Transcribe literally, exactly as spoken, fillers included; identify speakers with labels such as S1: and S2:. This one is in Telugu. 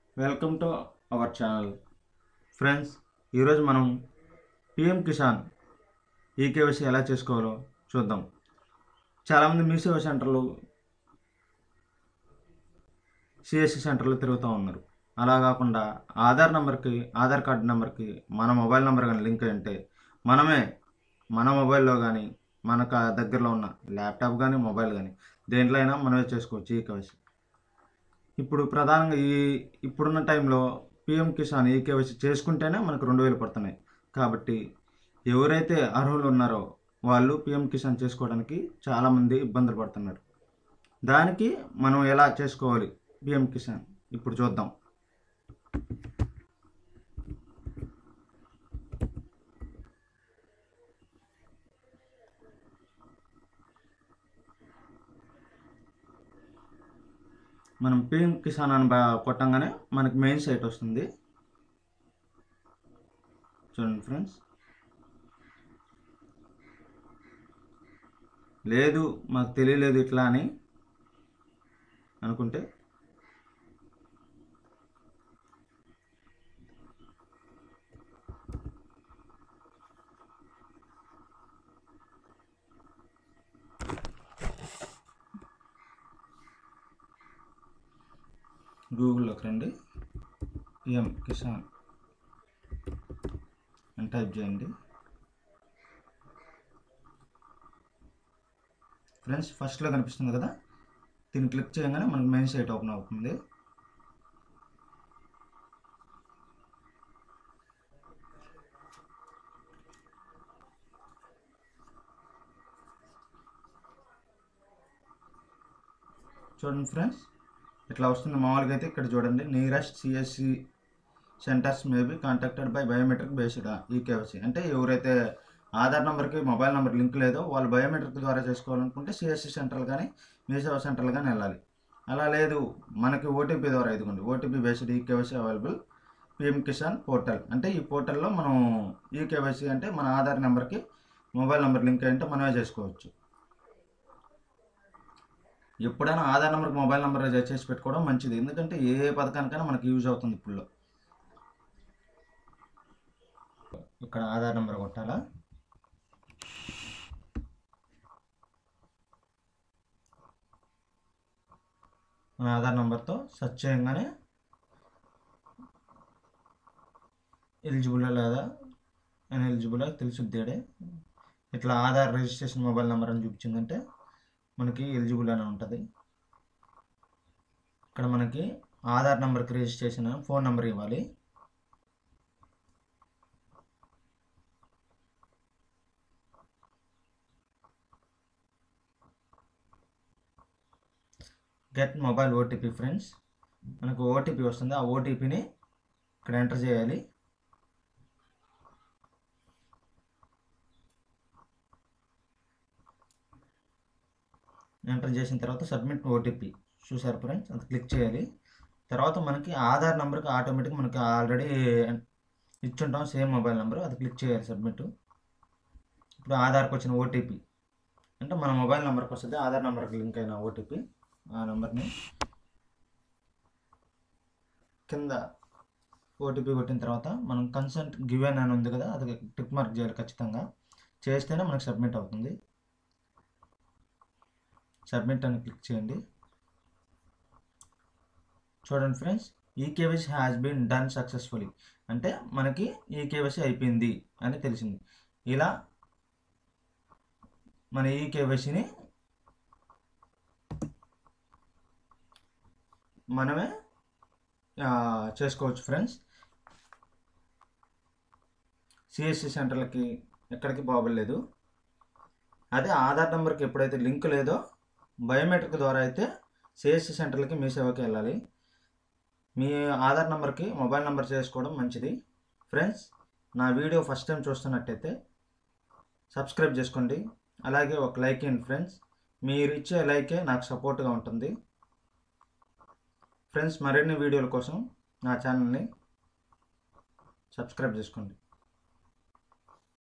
S1: Welcome to our channel friends. ఈరోజు మనం పిఎం కిసాన్ ఈకేవైసీ ఎలా చేసుకోవాలో చూద్దాం. చాలామంది మీ సేవా సెంటర్లు సిఎస్సి సెంటర్లు తిరుగుతూ ఉన్నారు. అలా కాకుండా ఆధార్ నెంబర్కి ఆధార్ కార్డు నెంబర్కి మన మొబైల్ నెంబర్ కానీ లింక్ అయి ఉంటే మనమే మన మొబైల్లో కానీ మనకు ఆ దగ్గరలో ఉన్న ల్యాప్టాప్ కానీ మొబైల్ కానీ దేంట్లో అయినా మనమే చేసుకోవచ్చు ఈకేవైసీ. ఇప్పుడు ప్రధానంగా ఈ ఇప్పుడున్న టైంలో పిఎం కిసాన్ ఈకేవైసీ చేసుకుంటేనే మనకు రెండు వేలు పడుతున్నాయి. కాబట్టి ఎవరైతే అర్హులు ఉన్నారో వాళ్ళు పిఎం కిసాన్ చేసుకోవడానికి చాలామంది ఇబ్బందులు పడుతున్నారు. దానికి మనం ఎలా చేసుకోవాలి పిఎం కిసాన్ ఇప్పుడు చూద్దాం. మనం పిఎం కిసాన్ అని కొట్టంగానే మనకి మెయిన్ సైట్ వస్తుంది. చూడండి ఫ్రెండ్స్. లేదు మాకు తెలియలేదు ఇట్లా అని అనుకుంటే గూగుల్లోకి రండి, పిఎం కిసాన్ అని టైప్ చేయండి. ఫ్రెండ్స్, ఫస్ట్లో కనిపిస్తుంది కదా, దీన్ని క్లిక్ చేయగానే మనకు మెయిన్ సైట్ ఓపెన్ అవుతుంది. చూడండి ఫ్రెండ్స్, ఇట్లా వస్తుంది. మామూలుగా అయితే ఇక్కడ చూడండి, nearest CSC centres maybe contacted by biometric based eKYC. అంటే ఎవరైతే ఆధార్ నెంబర్కి మొబైల్ నెంబర్ లింక్ లేదో వాళ్ళు బయోమెట్రిక్ ద్వారా చేసుకోవాలనుకుంటే సిఎస్సి సెంటర్లు కానీ మీ సేవా సెంటర్లు కానీ వెళ్ళాలి. అలా లేదు మనకి ఓటీపీ ద్వారా ఇదిగోండి, OTP based eKYC available PM Kisan portal. అంటే ఈ పోర్టల్లో మనం ఈకేవైసీ అంటే మన ఆధార్ నెంబర్కి మొబైల్ నెంబర్ లింక్ అయ్యింటే మనమే చేసుకోవచ్చు. ఎప్పుడైనా ఆధార్ నెంబర్కి మొబైల్ నెంబర్ చేసి పెట్టుకోవడం మంచిది, ఎందుకంటే ఏ పథకానికైనా మనకి యూజ్ అవుతుంది. ఇప్పుడు ఇక్కడ ఆధార్ నెంబర్ కొట్టాలా, మన ఆధార్ నెంబర్తో సెర్చ్ చేయగానే ఎలిజిబుల్ లేదా అని ఎలిజిబుల్ తెలుసుద్దేడే. ఇట్లా ఆధార్ రిజిస్ట్రేషన్ మొబైల్ నెంబర్ అని చూపించిందంటే మనకి ఎలిజిబుల్ అని ఉంటుంది. ఇక్కడ మనకి ఆధార్ నెంబర్కి రిజిస్ట్రేషన్ ఫోన్ నెంబర్ ఇవ్వాలి. Get mobile OTP. ఫ్రెండ్స్, మనకు ఓటీపీ వస్తుంది. ఆ ఓటీపీని ఇక్కడ ఎంటర్ చేయాలి. ఎంటర్ చేసిన తర్వాత సబ్మిట్ ఓటీపీ చూసారు ఫ్రెండ్స్, అది క్లిక్ చేయాలి. తర్వాత మనకి ఆధార్ నెంబర్కి ఆటోమేటిక్ మనకి ఆల్రెడీ ఇచ్చుంటాం సేమ్ మొబైల్ నెంబర్, అది క్లిక్ చేయాలి సబ్మిట్. ఇప్పుడు ఆధార్కి వచ్చిన ఓటీపీ అంటే మన మొబైల్ నెంబర్కి వస్తుంది, ఆధార్ నెంబర్కి లింక్ అయిన ఓటీపీ. ఆ నెంబర్ని కింద ఓటీపీ కొట్టిన తర్వాత మనం కన్సెంట్ గివెన్ అని ఉంది కదా, అది టిక్ మార్క్ చేయాలి ఖచ్చితంగా. చేస్తేనే మనకు సబ్మిట్ అవుతుంది. సబ్మిట్ అని క్లిక్ చేయండి. చూడండి friends, eKYC has been done successfully అంటే మనకి ఈకేవైసీ అయిపోయింది అని తెలిసింది. ఇలా మన ఈకేవైసీని మనమే చేసుకోవచ్చు ఫ్రెండ్స్. సిఎస్సి సెంటర్లకి ఎక్కడికి బాగలేదు. అదే ఆధార్ నెంబర్కి ఎప్పుడైతే లింక్ లేదో బయోమెట్రిక్ ద్వారా అయితే సిఎస్సి సెంటర్లకి మీ సేవకి వెళ్ళాలి. మీ ఆధార్ నెంబర్కి మొబైల్ నెంబర్ చేసుకోవడం మంచిది. ఫ్రెండ్స్, నా వీడియో ఫస్ట్ టైం చూస్తున్నట్టయితే సబ్స్క్రైబ్ చేసుకోండి, అలాగే ఒక లైక్ ఇవ్వండి ఫ్రెండ్స్. మీరు ఇచ్చే లైకే నాకు సపోర్ట్గా ఉంటుంది. ఫ్రెండ్స్, మరిన్ని వీడియోల కోసం నా ఛానల్ని సబ్స్క్రైబ్ చేసుకోండి.